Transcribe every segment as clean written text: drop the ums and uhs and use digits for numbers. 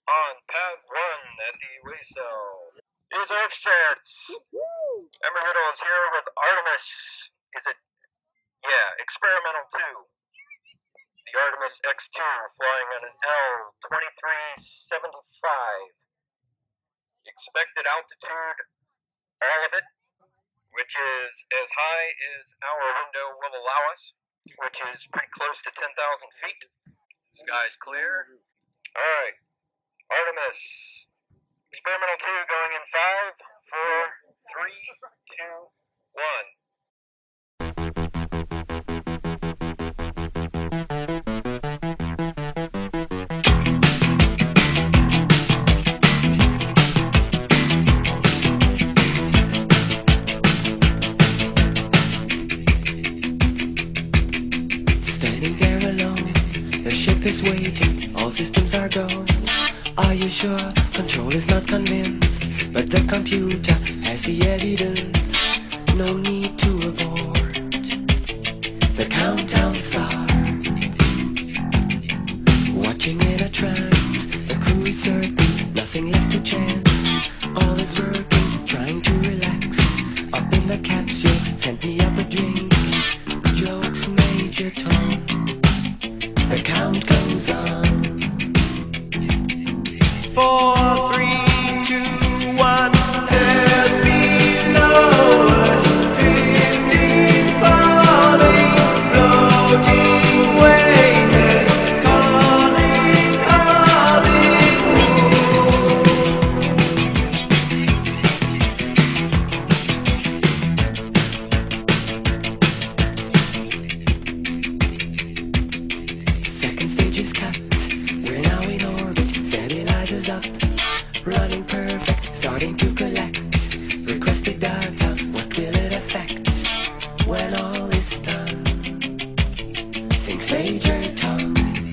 On pad 1 at the Waysell is Earthsets. Ember Riddle is here with Artemis. Is it? Yeah, Experimental 2. The Artemis X2 flying on an L2375. Expected altitude, all of it, which is as high as our window will allow us, which is pretty close to 10,000 feet. Sky's clear. Alright, Artemis. Experimental 2 going in 5, 4, 3, 2, 1. Standing there alone, the ship is waiting, all systems are go. Are you sure? Control is not convinced, but the computer has the evidence. No need to abort. The countdown starts. Watching in a trance, the crew is certain, nothing left to chance. All is working, trying to relax. Up in the capsule, sent me up a drink. Jokes, Major Tom. The count goes on. 4, 3, 2, 1. Earth below us, 15 falling, floating weightless, calling, calling. Second stage is cut. We're now in orbit. Stabilizers up. Running perfect. Starting to collect. Requested data. What will it affect when all is done? Thinks Major Tom.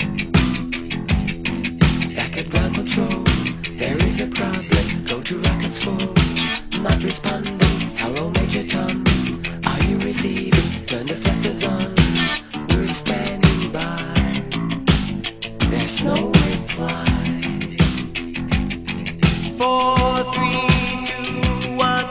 Back at ground control. There is a problem. Go to rockets full. Not responding. Hello, Major Tom. Are you receiving? Turn the thrusters on. We're standing by. There's no reply. 4, 3, 2, 1.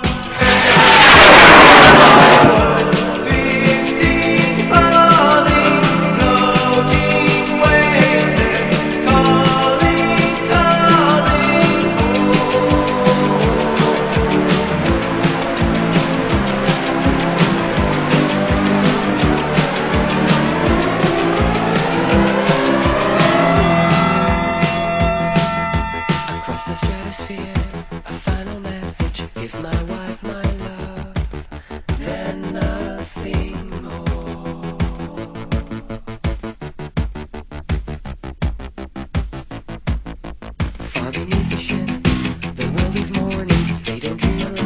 15 falling, floating weightless, calling, calling. Across the stratosphere, a final message. If my wife, my love, then nothing more. Far beneath the ship, the world is mourning. They don't realize